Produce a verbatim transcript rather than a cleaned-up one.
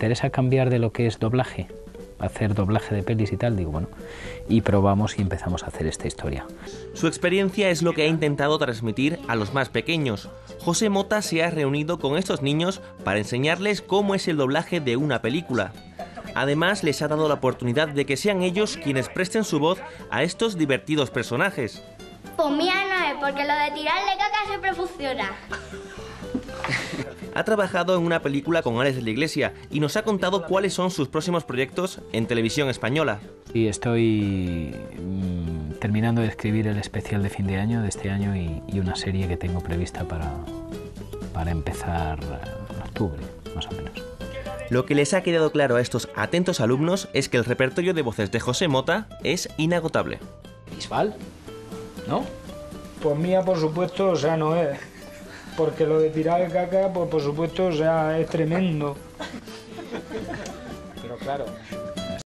interesa cambiar de lo que es doblaje, hacer doblaje de pelis y tal, digo, bueno, y probamos y empezamos a hacer esta historia. Su experiencia es lo que ha intentado transmitir a los más pequeños. José Mota se ha reunido con estos niños para enseñarles cómo es el doblaje de una película. Además, les ha dado la oportunidad de que sean ellos quienes presten su voz a estos divertidos personajes. Pues mía no es, porque lo de tirarle caca siempre funciona. Ha trabajado en una película con Alex de la Iglesia y nos ha contado cuáles son sus próximos proyectos en televisión española. Y estoy mmm, terminando de escribir el especial de fin de año de este año y, y una serie que tengo prevista para, para empezar en octubre, más o menos. Lo que les ha quedado claro a estos atentos alumnos es que el repertorio de voces de José Mota es inagotable. ¿Bisbal? ¿No? Pues mía, por supuesto, o sea, no es. Porque lo de tirar el caca, pues por supuesto, o sea, es tremendo. Pero claro...